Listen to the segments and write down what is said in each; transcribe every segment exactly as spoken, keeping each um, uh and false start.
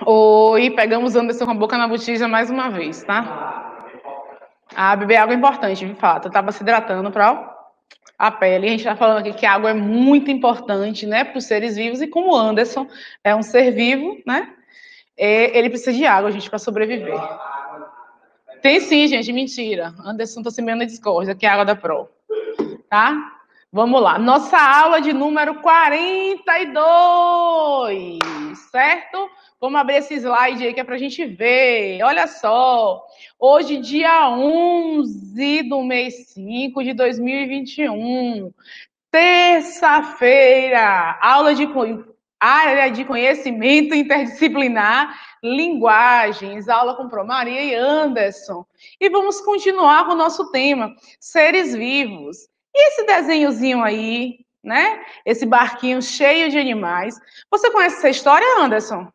Oi, pegamos Anderson com a boca na botija mais uma vez, tá? Ah, beber água é importante, de fato. Eu tava se hidratando para a pele. A gente tá falando aqui que a água é muito importante, né, para os seres vivos. E como o Anderson é um ser vivo, né, é, ele precisa de água, gente, para sobreviver. Tem sim, gente, mentira. Anderson tá semeando a discórdia, que é a água da Pro, tá? Vamos lá. Nossa aula de número quarenta e dois, certo? Vamos abrir esse slide aí que é para a gente ver. Olha só. Hoje, dia onze do mês cinco de dois mil e vinte e um. Terça-feira. Aula de área de conhecimento interdisciplinar, linguagens. Aula com Pro Maria e Anderson. E vamos continuar com o nosso tema, seres vivos. E esse desenhozinho aí, né? Esse barquinho cheio de animais. Você conhece essa história, Anderson?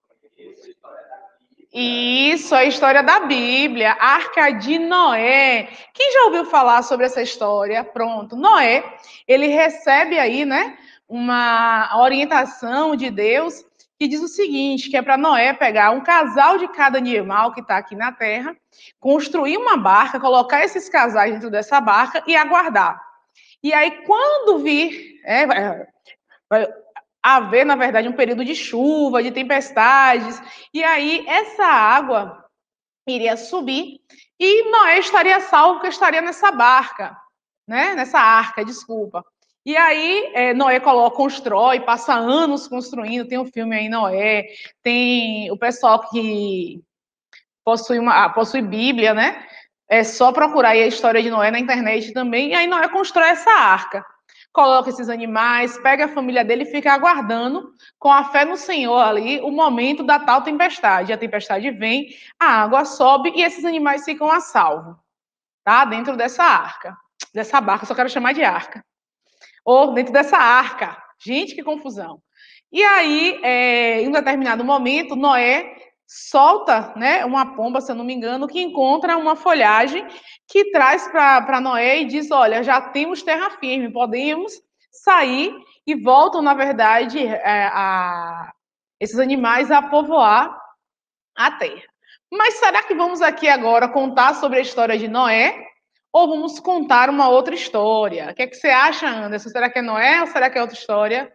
Isso, a história da Bíblia, a Arca de Noé. Quem já ouviu falar sobre essa história? Pronto, Noé, ele recebe aí, né, uma orientação de Deus que diz o seguinte, que é para Noé pegar um casal de cada animal que está aqui na Terra, construir uma barca, colocar esses casais dentro dessa barca e aguardar. E aí, quando vir, é, vai haver, na verdade, um período de chuva, de tempestades, e aí essa água iria subir e Noé estaria salvo, porque estaria nessa barca, né? Nessa arca, desculpa. E aí é, Noé coloca, constrói, passa anos construindo, tem um filme aí, Noé, tem o pessoal que possui, uma, possui Bíblia, né? É só procurar aí a história de Noé na internet também, e aí Noé constrói essa arca. Coloca esses animais, pega a família dele e fica aguardando, com a fé no Senhor ali, o momento da tal tempestade. A tempestade vem, a água sobe e esses animais ficam a salvo, tá? Dentro dessa arca, dessa barca, só quero chamar de arca. Ou dentro dessa arca. Gente, que confusão. E aí, é, em um determinado momento, Noé solta, né, uma pomba, se eu não me engano, que encontra uma folhagem que traz para Noé e diz, olha, já temos terra firme, podemos sair, e voltam, na verdade, é, a, esses animais a povoar a terra. Mas será que vamos aqui agora contar sobre a história de Noé? Ou vamos contar uma outra história? O que é que você acha, Anderson? Será que é Noé ou será que é outra história?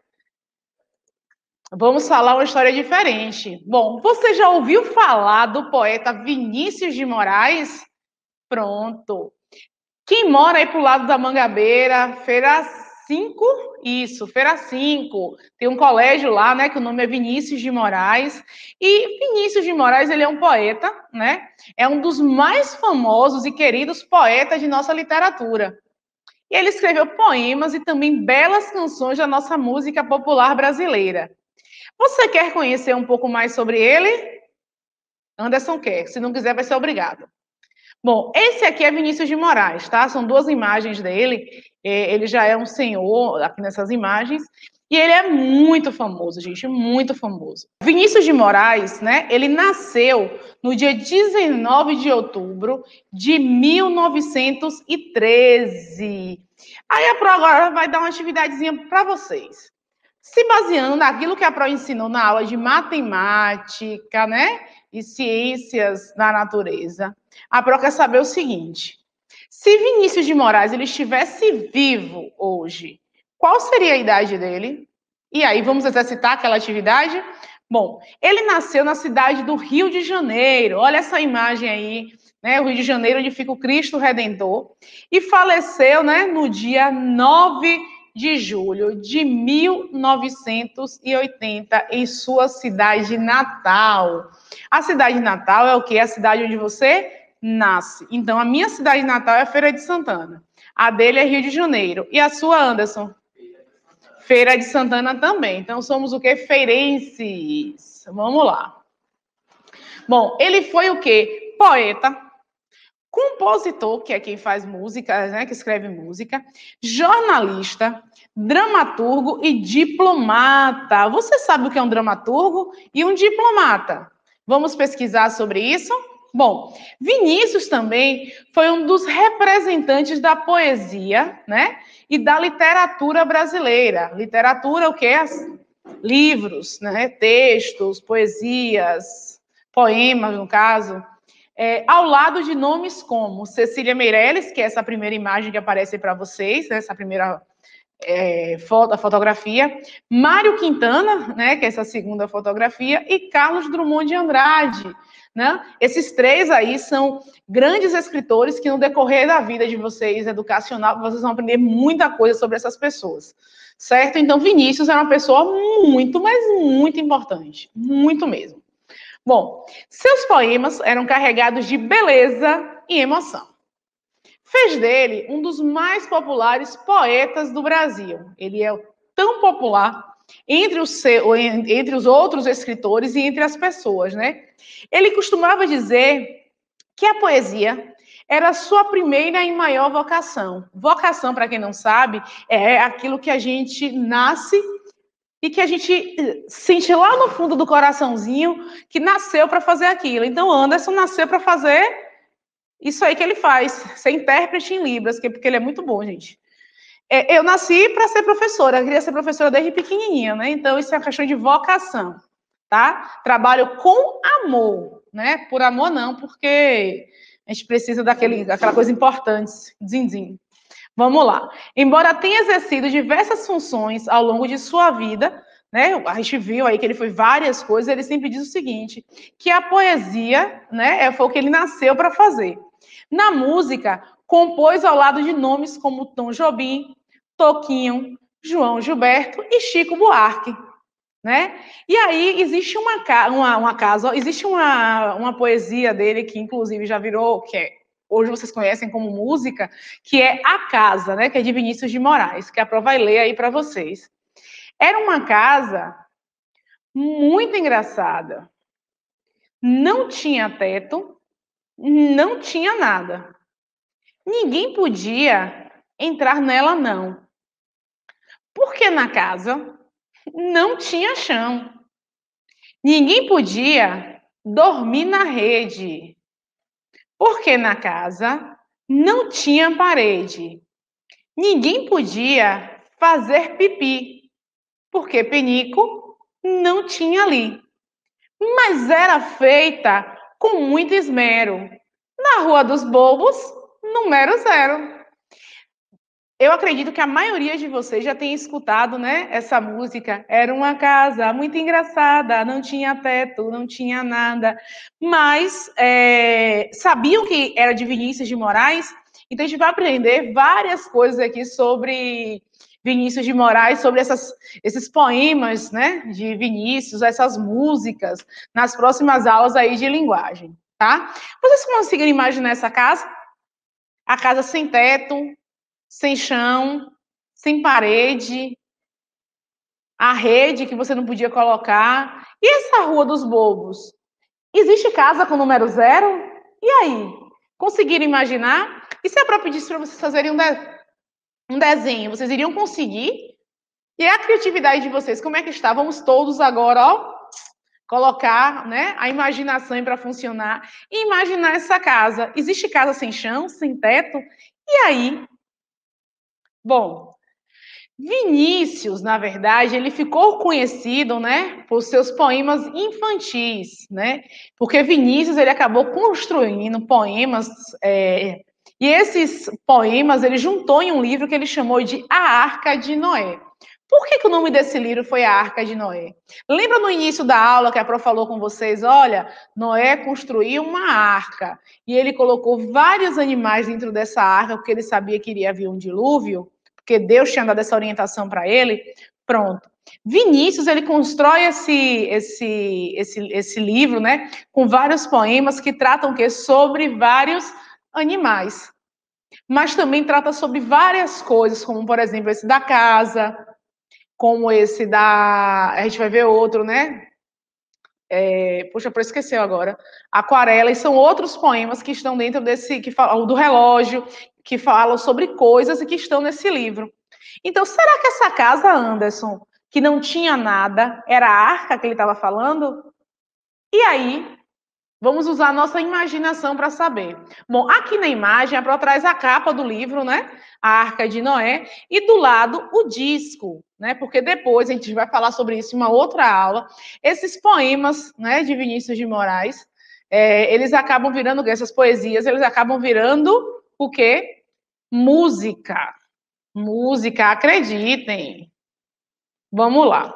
Vamos falar uma história diferente. Bom, você já ouviu falar do poeta Vinícius de Moraes? Pronto. Quem mora aí pro lado da Mangabeira, Feira cinco? Isso, Feira cinco. Tem um colégio lá, né, que o nome é Vinícius de Moraes. E Vinícius de Moraes, ele é um poeta, né? É um dos mais famosos e queridos poetas de nossa literatura. E ele escreveu poemas e também belas canções da nossa música popular brasileira. Você quer conhecer um pouco mais sobre ele? Anderson quer. Se não quiser, vai ser obrigado. Bom, esse aqui é Vinícius de Moraes, tá? São duas imagens dele. Ele já é um senhor aqui nessas imagens. E ele é muito famoso, gente, muito famoso. Vinícius de Moraes, né? Ele nasceu no dia dezenove de outubro de mil novecentos e treze. Aí a Pro agora vai dar uma atividadezinha para vocês. Se baseando naquilo que a Pro ensinou na aula de matemática, né? E ciências da natureza, a Pro quer saber o seguinte: se Vinícius de Moraes ele estivesse vivo hoje, qual seria a idade dele? E aí, vamos exercitar aquela atividade? Bom, ele nasceu na cidade do Rio de Janeiro. Olha essa imagem aí, né? O Rio de Janeiro, onde fica o Cristo Redentor. E faleceu, né, no dia nove de julho de mil novecentos e oitenta, em sua cidade natal. A cidade natal é o quê? A cidade onde você nasce. Então, a minha cidade natal é Feira de Santana. A dele é Rio de Janeiro. E a sua, Anderson? Feira de Santana também. Então, somos o quê? Feirenses. Vamos lá. Bom, ele foi o quê? Poeta, compositor, que é quem faz música, né, que escreve música, jornalista, dramaturgo e diplomata. Você sabe o que é um dramaturgo e um diplomata? Vamos pesquisar sobre isso? Bom, Vinícius também foi um dos representantes da poesia, né, e da literatura brasileira. Literatura, o quê? livros, né, textos, poesias, poemas, no caso, é, ao lado de nomes como Cecília Meirelles, que é essa primeira imagem que aparece para vocês, né, essa primeira é, foto, a fotografia, Mário Quintana, né, que é essa segunda fotografia, e Carlos Drummond de Andrade, né? Esses três aí são grandes escritores que no decorrer da vida de vocês, educacional, vocês vão aprender muita coisa sobre essas pessoas, certo? Então, Vinícius era uma pessoa muito, mas muito importante, muito mesmo. Bom, seus poemas eram carregados de beleza e emoção. Fez dele um dos mais populares poetas do Brasil. Ele é tão popular entre os, entre os outros escritores e entre as pessoas, né? Ele costumava dizer que a poesia era a sua primeira e maior vocação. Vocação, para quem não sabe, é aquilo que a gente nasce e que a gente sente lá no fundo do coraçãozinho que nasceu para fazer aquilo. Então, Anderson nasceu para fazer isso aí que ele faz, ser intérprete em Libras, porque ele é muito bom, gente. É, eu nasci para ser professora, eu queria ser professora desde pequenininha, né? Então, isso é uma questão de vocação, tá? Trabalho com amor, né? Por amor não, porque a gente precisa daquele, daquela coisa importante, zinzin. Vamos lá. Embora tenha exercido diversas funções ao longo de sua vida, né? A gente viu aí que ele foi várias coisas, ele sempre diz o seguinte, que a poesia, né, foi o que ele nasceu para fazer. Na música, compôs ao lado de nomes como Tom Jobim, Toquinho, João Gilberto e Chico Buarque, né? E aí existe uma, uma, uma casa, existe uma, uma poesia dele que inclusive já virou, que é, hoje vocês conhecem como música, que é A Casa, né? Que é de Vinícius de Moraes, que a Pro vai ler aí para vocês. Era uma casa muito engraçada. Não tinha teto, não tinha nada. Ninguém podia entrar nela, não. Porque na casa não tinha chão. Ninguém podia dormir na rede. Porque na casa não tinha parede. Ninguém podia fazer pipi. Porque penico não tinha ali. Mas era feita com muito esmero. Na Rua dos Bobos, número zero. Eu acredito que a maioria de vocês já tenha escutado, né, essa música. Era uma casa muito engraçada, não tinha teto, não tinha nada. Mas é, sabiam que era de Vinícius de Moraes? Então a gente vai aprender várias coisas aqui sobre Vinícius de Moraes, sobre essas, esses poemas, né, de Vinícius, essas músicas, nas próximas aulas aí de linguagem, tá? Vocês conseguem imaginar essa casa? A casa sem teto, sem chão, sem parede, a rede que você não podia colocar. E essa Rua dos Bobos? Existe casa com número zero? E aí? Conseguiram imaginar? E se a própria pedisse para vocês fazerem um, de... um desenho, vocês iriam conseguir? E a criatividade de vocês, como é que está? Vamos todos agora, ó, colocar, né, a imaginação para funcionar e imaginar essa casa. Existe casa sem chão, sem teto? E aí? Bom, Vinícius, na verdade, ele ficou conhecido, né, por seus poemas infantis, né? Porque Vinícius ele acabou construindo poemas é, e esses poemas ele juntou em um livro que ele chamou de A Arca de Noé. Por que, que o nome desse livro foi A Arca de Noé? Lembra no início da aula que a Pro falou com vocês? Olha, Noé construiu uma arca e ele colocou vários animais dentro dessa arca porque ele sabia que iria vir um dilúvio. Porque Deus tinha dado essa orientação para ele, pronto. Vinícius, ele constrói esse, esse, esse, esse livro, né, com vários poemas que tratam que sobre vários animais. Mas também trata sobre várias coisas, como, por exemplo, esse da casa, como esse da... A gente vai ver outro, né? É, poxa, por esqueceu agora. Aquarela, e são outros poemas que estão dentro desse, que falam do relógio, que falam sobre coisas e que estão nesse livro. Então, será que essa casa, Anderson, que não tinha nada, era a arca que ele estava falando? E aí, Vamos usar a nossa imaginação para saber. Bom, aqui na imagem, a Pro traz a capa do livro, né? A Arca de Noé, e do lado o disco, né? Porque depois a gente vai falar sobre isso em uma outra aula. Esses poemas, né, de Vinícius de Moraes, é, eles acabam virando, essas poesias, eles acabam virando o quê? Música. Música, acreditem. Vamos lá.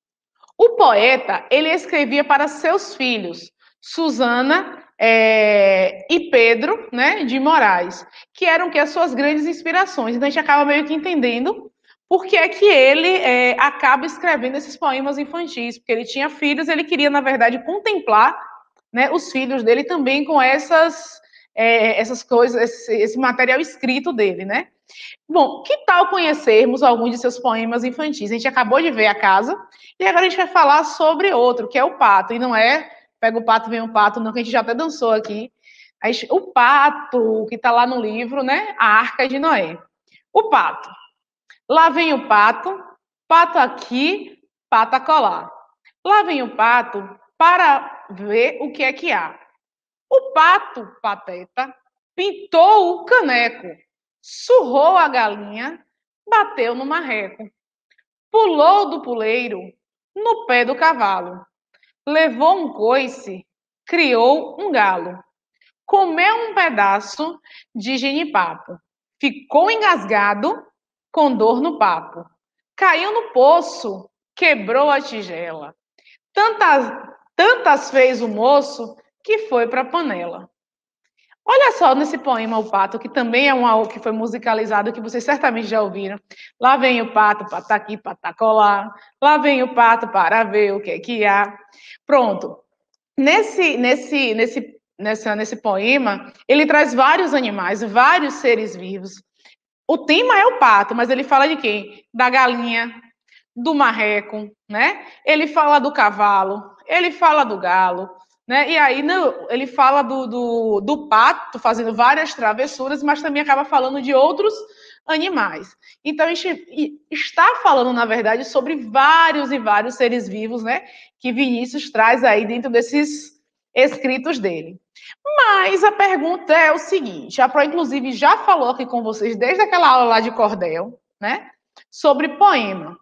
O poeta, ele escrevia para seus filhos, Susana é, e Pedro, né, de Moraes, que eram que as suas grandes inspirações. Então a gente acaba meio que entendendo por que é que ele é, acaba escrevendo esses poemas infantis, porque ele tinha filhos, ele queria, na verdade, contemplar, né, os filhos dele também com essas, é, essas coisas, esse, esse material escrito dele, né? Bom, que tal conhecermos alguns de seus poemas infantis? A gente acabou de ver a casa, e agora a gente vai falar sobre outro, que é o pato. E não é pega o pato, vem o pato, não, que a gente já até dançou aqui. O pato, que está lá no livro, né? A Arca de Noé. O pato. Lá vem o pato, pato aqui, pato acolá. Lá vem o pato para ver o que é que há. O pato, pateta, pintou o caneco, surrou a galinha, bateu no marreco, pulou do puleiro no pé do cavalo, levou um coice, criou um galo, comeu um pedaço de genipapo, ficou engasgado com dor no papo, caiu no poço, quebrou a tigela. Tantas, tantas fez o moço que foi para a panela. Olha só nesse poema O Pato, que também é um que foi musicalizado, que vocês certamente já ouviram. Lá vem o pato, pataqui, patacolá. Lá vem o pato para ver o que é que há. Pronto. Nesse, nesse, nesse, nessa, nesse poema, ele traz vários animais, vários seres vivos. O tema é o pato, mas ele fala de quem? Da galinha, do marreco, né? Ele fala do cavalo, ele fala do galo, né? E aí não, ele fala do, do, do pato fazendo várias travessuras, mas também acaba falando de outros animais. Então, a gente está falando, na verdade, sobre vários e vários seres vivos, né? Que Vinícius traz aí dentro desses escritos dele. Mas a pergunta é o seguinte, a Pro, inclusive, já falou aqui com vocês, desde aquela aula lá de cordel, né? Sobre poema.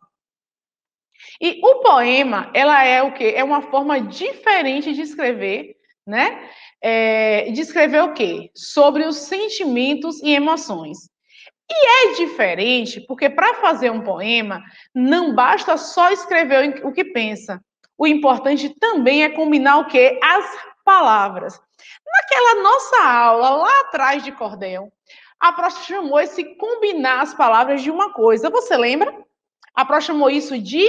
E o poema, ela é o quê? É uma forma diferente de escrever, né? É, de escrever o quê? Sobre os sentimentos e emoções. E é diferente porque para fazer um poema, não basta só escrever o que pensa. O importante também é combinar o quê? As palavras. Naquela nossa aula lá atrás de cordel, a Pro chamou esse combinar as palavras de uma coisa. Você lembra? A Pro chamou isso de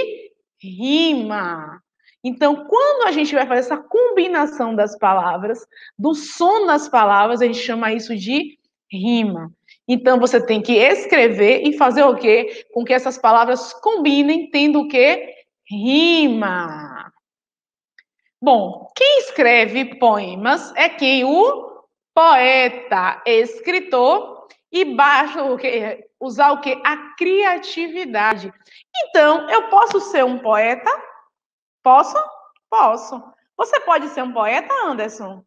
rima. Então, quando a gente vai fazer essa combinação das palavras, do som das palavras, a gente chama isso de rima. Então, você tem que escrever e fazer o quê? Com que essas palavras combinem, tendo o quê? Rima. Bom, quem escreve poemas é quem? O poeta, escritor, e basta o quê? Usar o quê? A criatividade. Então, eu posso ser um poeta? Posso? Posso. Você pode ser um poeta, Anderson?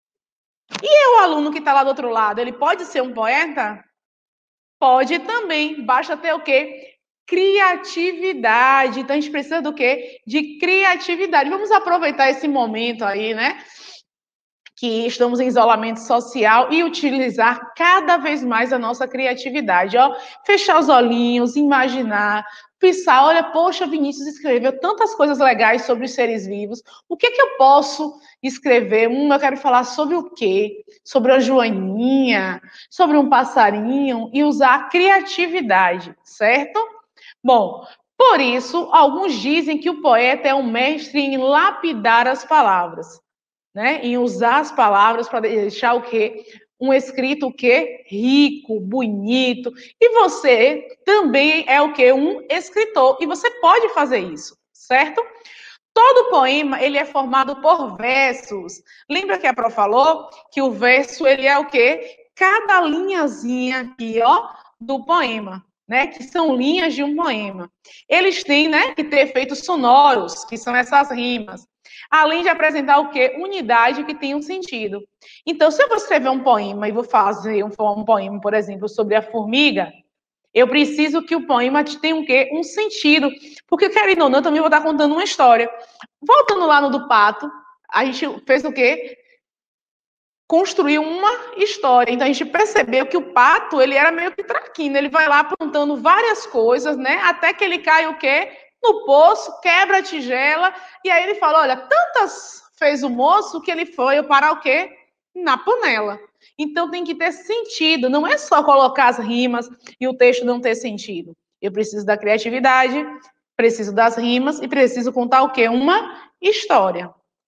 E o aluno que está lá do outro lado, ele pode ser um poeta? Pode também. Basta ter o quê? Criatividade. Então, a gente precisa do quê? De criatividade. Vamos aproveitar esse momento aí, né? Que estamos em isolamento social e utilizar cada vez mais a nossa criatividade, ó, fechar os olhinhos, imaginar, pensar, olha, poxa, Vinícius escreveu tantas coisas legais sobre os seres vivos, o que é que eu posso escrever? Hum, eu quero falar sobre o quê? Sobre a joaninha, sobre um passarinho, e usar a criatividade, certo? Bom, por isso, alguns dizem que o poeta é um mestre em lapidar as palavras, né? Em usar as palavras para deixar o quê? Um escrito o quê? Rico, bonito. E você também é o quê? Um escritor. E você pode fazer isso, certo? Todo poema, ele é formado por versos. Lembra que a Pro falou que o verso, ele é o quê? Cada linhazinha aqui, ó, do poema, né, que são linhas de um poema. Eles têm, né, que ter efeitos sonoros, que são essas rimas, além de apresentar o quê? Unidade que tem um sentido. Então, se eu vou escrever um poema e vou fazer um, um poema, por exemplo, sobre a formiga, eu preciso que o poema tenha um quê? Um sentido. Porque, querendo ou não, eu também vou estar contando uma história. Voltando lá no do pato, a gente fez o quê? Construiu uma história. Então, a gente percebeu que o pato, ele era meio que traquino. Ele vai lá apontando várias coisas, né? Até que ele cai o quê? No poço, quebra a tigela. E aí ele fala, olha, tantas fez o moço que ele foi parar o quê? Na panela. Então, tem que ter sentido. Não é só colocar as rimas e o texto não ter sentido. Eu preciso da criatividade, preciso das rimas e preciso contar o quê? Uma história.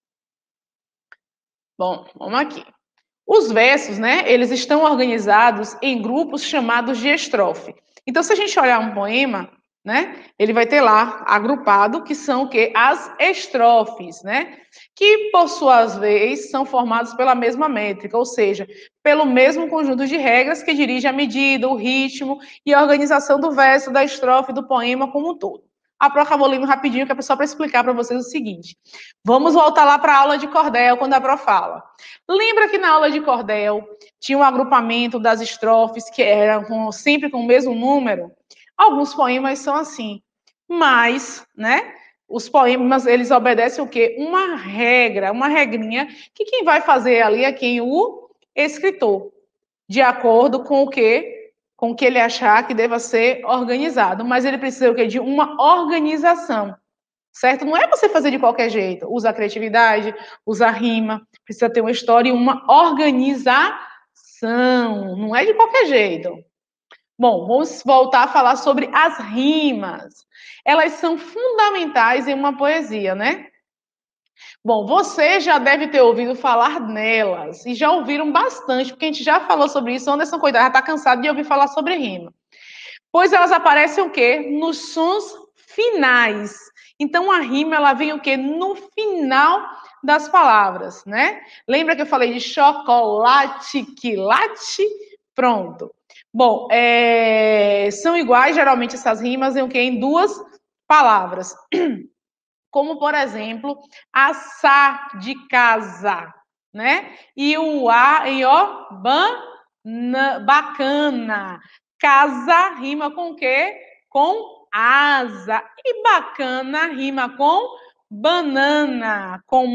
Bom, vamos aqui. Os versos, né, eles estão organizados em grupos chamados de estrofe. Então, se a gente olhar um poema, né, ele vai ter lá agrupado que são o quê? As estrofes, né, que por sua vez são formados pela mesma métrica, ou seja, pelo mesmo conjunto de regras que dirige a medida, o ritmo e a organização do verso, da estrofe, do poema como um todo. A Pro acabou lendo rapidinho, que é só para explicar para vocês o seguinte. Vamos voltar lá para a aula de cordel, quando a Pro fala. Lembra que na aula de cordel tinha um agrupamento das estrofes que eram com, sempre com o mesmo número? Alguns poemas são assim, mas, né, os poemas, eles obedecem o quê? Uma regra, uma regrinha, que quem vai fazer ali é quem? O escritor, de acordo com o quê? Com o que ele achar que deva ser organizado, mas ele precisa o quê? De uma organização, certo? Não é você fazer de qualquer jeito, usa a criatividade, usa a rima, precisa ter uma história e uma organização, não é de qualquer jeito. Bom, vamos voltar a falar sobre as rimas. Elas são fundamentais em uma poesia, né? Bom, você já deve ter ouvido falar nelas, e já ouviram bastante, porque a gente já falou sobre isso. Anderson Coidar já está cansado de ouvir falar sobre rima. Pois elas aparecem o quê? Nos sons finais. Então, a rima, ela vem o quê? No final das palavras, né? Lembra que eu falei de chocolate, quilate? Pronto. Bom, é... são iguais, geralmente, essas rimas em o quê? Em duas palavras. Como, por exemplo, assar de casa, né? E o a e o ban, bacana. Casa rima com o quê? Com asa. E bacana rima com banana, com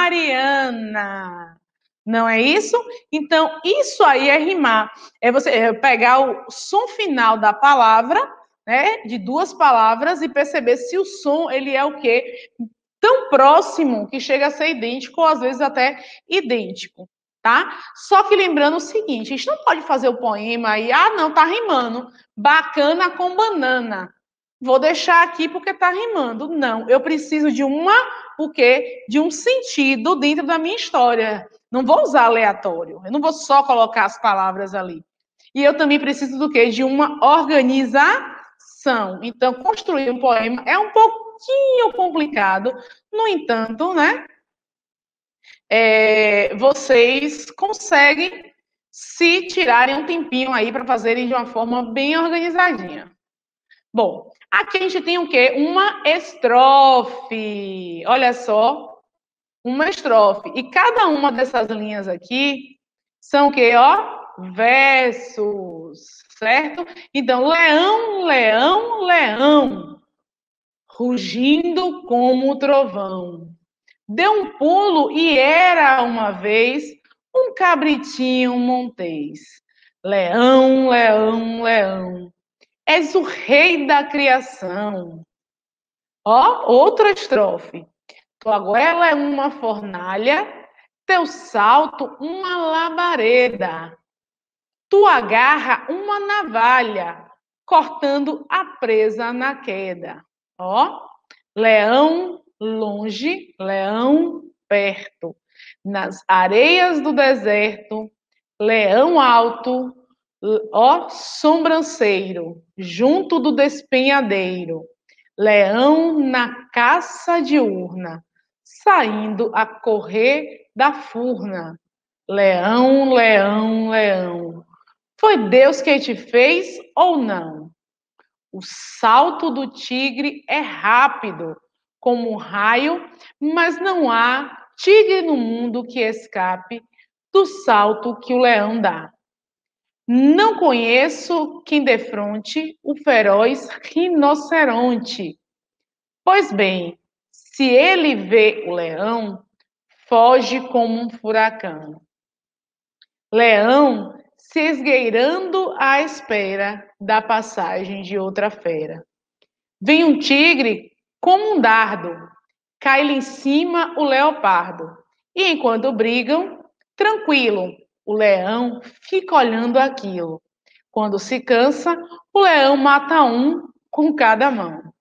Mariana. Não é isso? Então, isso aí é rimar. É você pegar o som final da palavra, né, de duas palavras, e perceber se o som ele é o quê? Tão próximo que chega a ser idêntico, ou às vezes até idêntico, tá? Só que lembrando o seguinte, a gente não pode fazer o poema e, ah, não, tá rimando, bacana com banana. Vou deixar aqui porque tá rimando. Não, eu preciso de uma, o quê? De um sentido dentro da minha história. Não vou usar aleatório, eu não vou só colocar as palavras ali. E eu também preciso do quê? De uma organização. Então, construir um poema é um pouquinho complicado, no entanto, né? É, vocês conseguem se tirarem um tempinho aí para fazerem de uma forma bem organizadinha. Bom, aqui a gente tem o quê? Uma estrofe. Olha só, uma estrofe. E cada uma dessas linhas aqui são o quê? Ó, versos, certo? Então, leão, leão, leão, rugindo como o trovão. Deu um pulo e era uma vez um cabritinho montês. Leão, leão, leão, és o rei da criação. Ó, outra estrofe. Tua goela é uma fornalha, teu salto uma labareda. Tua garra uma navalha, cortando a presa na queda. Ó, leão longe, leão perto. Nas areias do deserto, leão alto, ó, sobranceiro, junto do despenhadeiro. Leão na caça diurna, saindo a correr da furna. Leão, leão, leão. Foi Deus quem te fez ou não? O salto do tigre é rápido, como um raio, mas não há tigre no mundo que escape do salto que o leão dá. Não conheço quem defronte o feroz rinoceronte. Pois bem, se ele vê o leão, foge como um furacão. Leão se esgueirando à espera da passagem de outra fera. Vem um tigre como um dardo, cai-lhe em cima o leopardo. E enquanto brigam, tranquilo, o leão fica olhando aquilo. Quando se cansa, o leão mata um com cada mão.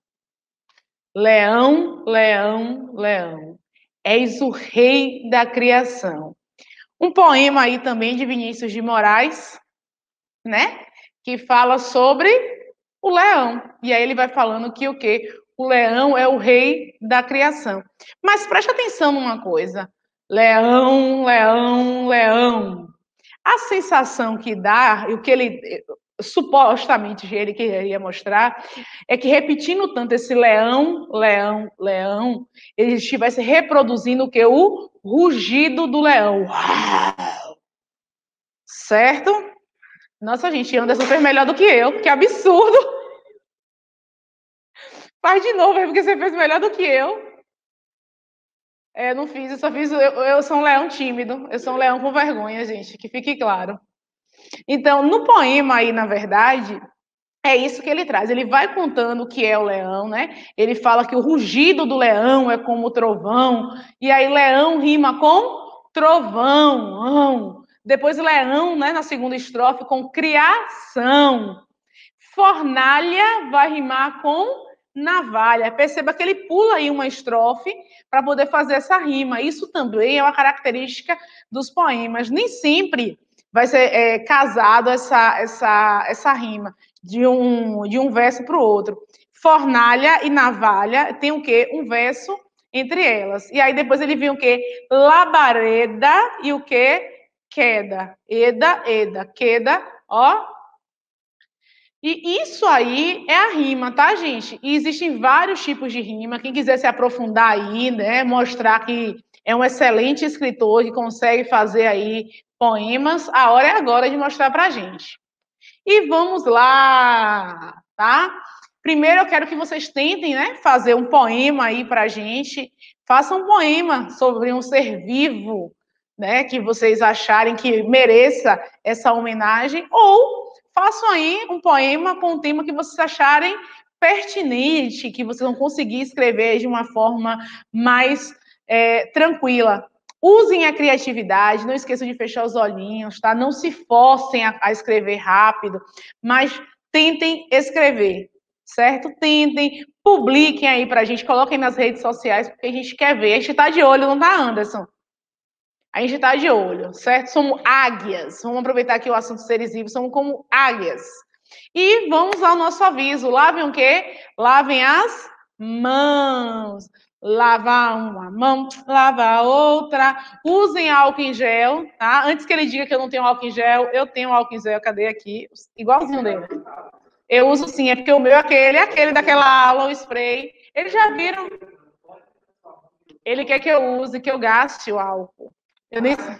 Leão, leão, leão, és o rei da criação. Um poema aí também de Vinícius de Moraes, né? Que fala sobre o leão. E aí ele vai falando que o quê? O leão é o rei da criação. Mas preste atenção numa coisa. Leão, leão, leão. A sensação que dá, e o que ele supostamente ele queria mostrar, é que repetindo tanto esse leão, leão, leão, ele estivesse reproduzindo o que? O rugido do leão. Uau! Certo? Nossa, gente, Anderson fez melhor do que eu. Que absurdo! Faz de novo aí, porque você fez melhor do que eu. É, não fiz, eu só fiz. Eu, eu sou um leão tímido. Eu sou um leão com vergonha, gente, que fique claro. Então, no poema aí, na verdade, é isso que ele traz. Ele vai contando o que é o leão, né? Ele fala que o rugido do leão é como o trovão. E aí, leão rima com trovão. Depois, leão, né, na segunda estrofe, com criação. Fornalha vai rimar com navalha. Perceba que ele pula aí uma estrofe para poder fazer essa rima. Isso também é uma característica dos poemas. Nem sempre vai ser é, casado essa, essa, essa rima de um, de um verso para o outro. Fornalha e navalha tem o quê? Um verso entre elas. E aí depois ele vem o quê? Labareda e o quê? Queda. Eda, eda. Queda, ó. E isso aí é a rima, tá, gente? E existem vários tipos de rima. Quem quiser se aprofundar aí, né, mostrar que é um excelente escritor que consegue fazer aí poemas, a hora é agora de mostrar pra gente. E vamos lá, tá? Primeiro eu quero que vocês tentem, né, fazer um poema aí pra gente. Façam um poema sobre um ser vivo, né, que vocês acharem que mereça essa homenagem, ou façam aí um poema com um tema que vocês acharem pertinente, que vocês vão conseguir escrever de uma forma mais é, tranquila. Usem a criatividade, não esqueçam de fechar os olhinhos, tá? Não se forcem a, a escrever rápido, mas tentem escrever, certo? Tentem, publiquem aí pra gente, coloquem nas redes sociais, porque a gente quer ver. A gente tá de olho, não tá, Anderson? A gente está de olho, certo? Somos águias. Vamos aproveitar aqui o assunto seres vivos. Somos como águias. E vamos ao nosso aviso. Lavem o quê? Lavem as mãos. Lava uma mão, lava a outra. Usem álcool em gel, tá? Antes que ele diga que eu não tenho álcool em gel, eu tenho álcool em gel. Cadê aqui? Igualzinho dele. Eu uso sim, é porque o meu é aquele, é aquele daquela aula, o spray. Eles já viram? Ele quer que eu use, que eu gaste o álcool. Eu nem sei.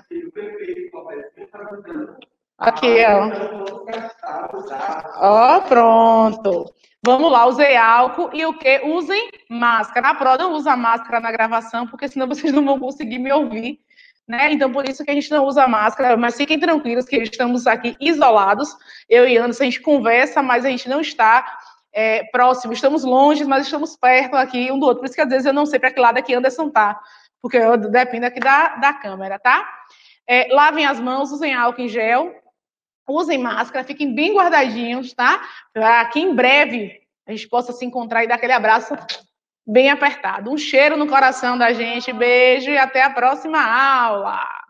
Aqui, ó. Ó, pronto. Vamos lá, usei álcool e o que? Usem máscara. Na prova, não usa máscara na gravação, porque senão vocês não vão conseguir me ouvir, né? Então, por isso que a gente não usa máscara, mas fiquem tranquilos que estamos aqui isolados. Eu e Anderson, a gente conversa, mas a gente não está é, próximo. Estamos longe, mas estamos perto aqui um do outro. Por isso que às vezes eu não sei para que lado aqui Anderson tá, porque eu dependo aqui da, da câmera, tá? É, lavem as mãos, usem álcool em gel, usem máscara, fiquem bem guardadinhos, tá? Para que em breve a gente possa se encontrar e dar aquele abraço bem apertado. Um cheiro no coração da gente, beijo e até a próxima aula!